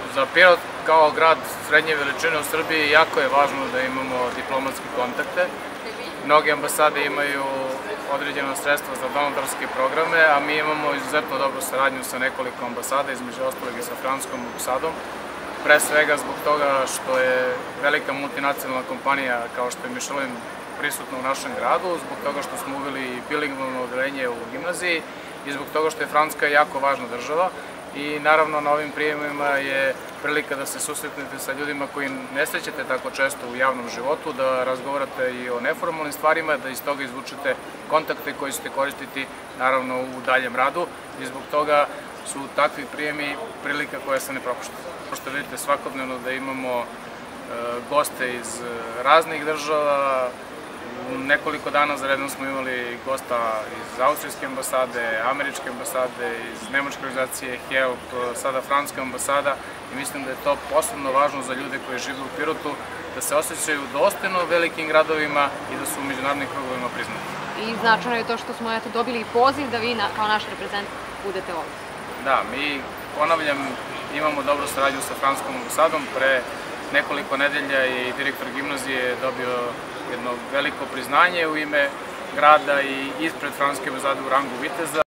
Za Pirot kao grad srednje veličine u Srbiji jako je važno da imamo diplomatske kontakte. Mnoge ambasade imaju određena sredstva za donatorske programe, a mi imamo izuzetno dobru saradnju sa nekoliko ambasada, između ostalog i sa francuskom ambasadom. Pre svega zbog toga što je velika multinacionalna kompanija kao što je Michelin prisutna u našem gradu, zbog toga što smo uveli bilingvalno odeljenje u gimnaziji i zbog toga što je Francuska jako važna država. I naravno na ovim prijemima je prilika da se susretnete sa ljudima koji ne srećete tako često u javnom životu, da razgovarate i o neformalnim stvarima, da iz toga izvučete kontakte koji ćete koristiti naravno u daljem radu i zbog toga su takvi prijemi prilika koja se ne propušta. Što vidite svakodnevno da imamo goste iz raznih država. U nekoliko dana za redom smo imali gosta iz austrijske ambasade, američke ambasade, iz nemačke organizacije HELP, sada francuska ambasada i mislim da je to posebno važno za ljude koji žive u Pirotu, da se osjećaju dostojno velikim gradovima i da su u međunarodnim krugovima priznati. I značajno je to što smo dobili poziv da vi kao naš reprezentant budete ovdje. Da, mi, ponavljam, imamo dobru saradnju sa francuskom ambasadom. Pre nekoliko nedelja je direktor gimnazije dobio jedno veliko priznanje u ime grada i ispred francuske ambasade u rangu viteza.